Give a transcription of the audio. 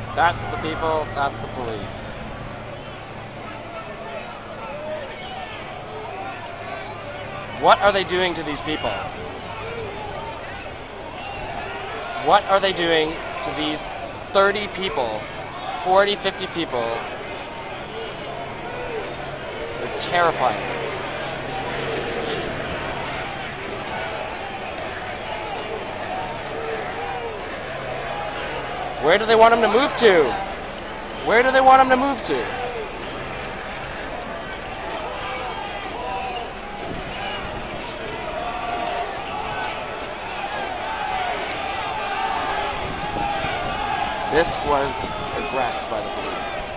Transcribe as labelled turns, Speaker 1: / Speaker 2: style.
Speaker 1: That's the people, that's the police. What are they doing to these people? What are they doing to these 30 people, 40, 50 people? They're terrifying. Where do they want them to move to? Where do they want them to move to? This was aggressed by the police.